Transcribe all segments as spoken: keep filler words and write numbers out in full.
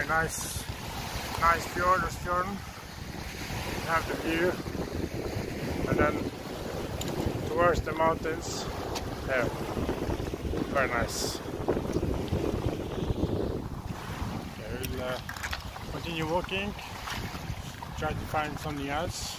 Very nice, nice fjord, this fjord. You have the view, and then towards the mountains. There, very nice. Okay, we'll uh, continue walking, try to find something else.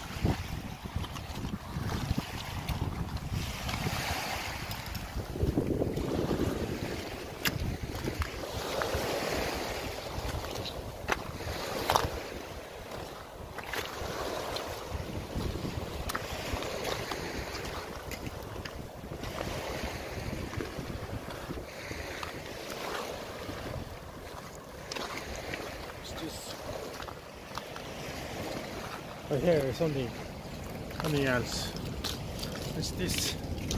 But here is something, something else. What's this?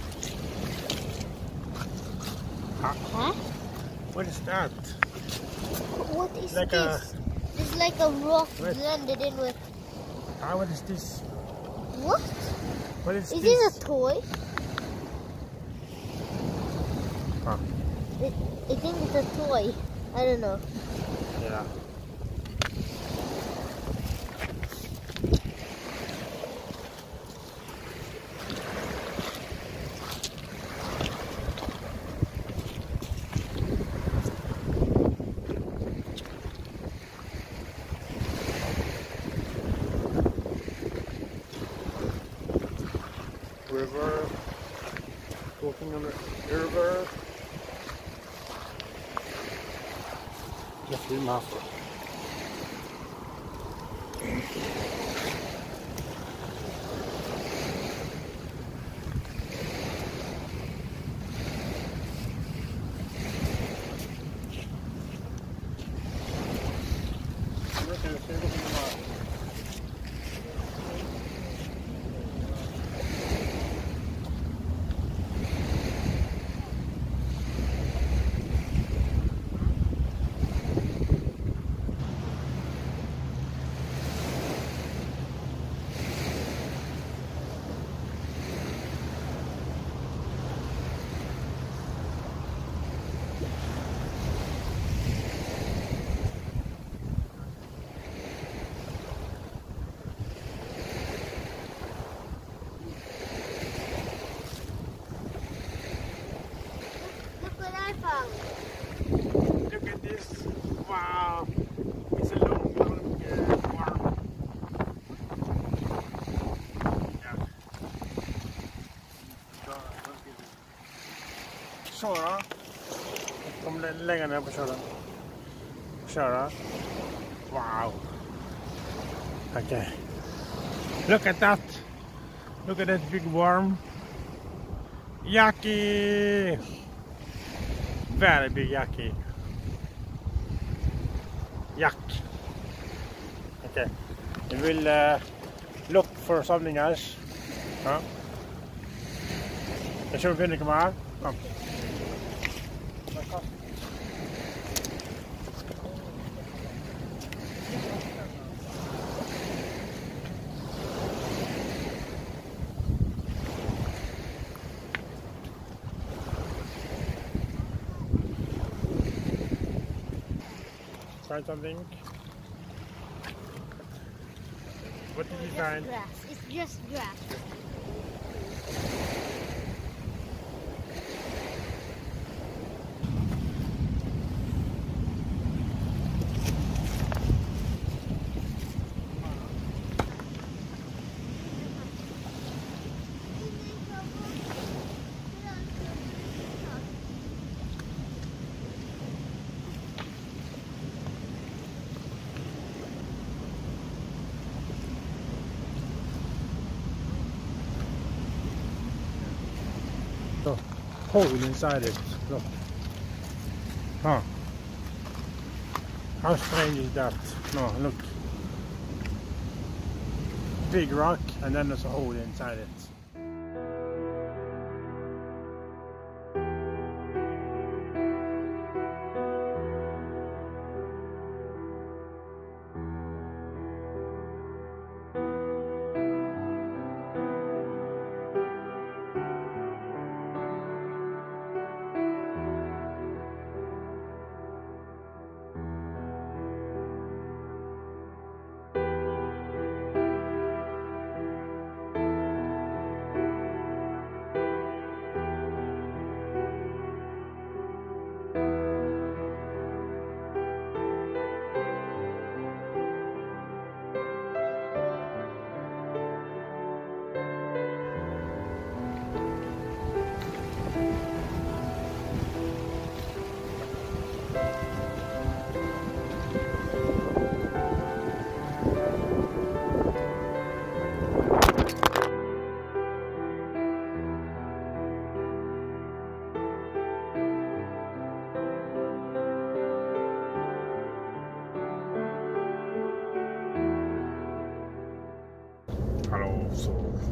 Huh? Huh? What is that? What is like this? A... It's like a rock Wait. blended in with... Ah, what is this? What? What is, is this? Is this a toy? Huh. It, I think it's a toy. I don't know. Yeah. River, walking on the river. Just in after. Look at this! Wow! It's a long, long uh, farm. Yeah. Köra. Kommer lägga ner på köra. Köra. Wow! Okay. Look at that! Look at that big worm. Yucky! Very big yucky. Yuck. Okay. We will uh, look for something else. Huh? Jag kör vi komma här. Kom. Find something. What did you find? Grass. It's just grass. The hole inside it. Look. Huh. How strange is that? No, look. Big rock and then there's a hole inside it. also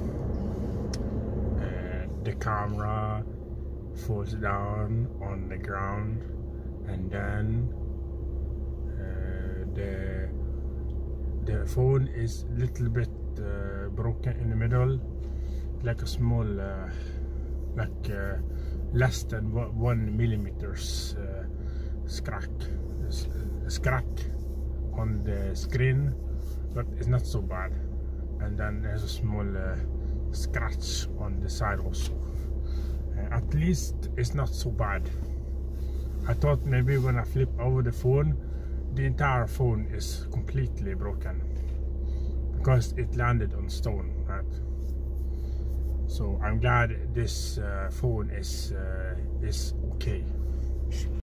uh, the camera falls down on the ground, and then uh, the the phone is a little bit uh, broken in the middle, like a small uh, like uh, less than one millimeters uh, crack crack on the screen, but it's not so bad. And then there's a small uh, scratch on the side also. Uh, at least it's not so bad. I thought maybe when I flip over the phone, the entire phone is completely broken because it landed on stone, right? So I'm glad this uh, phone is uh, is okay.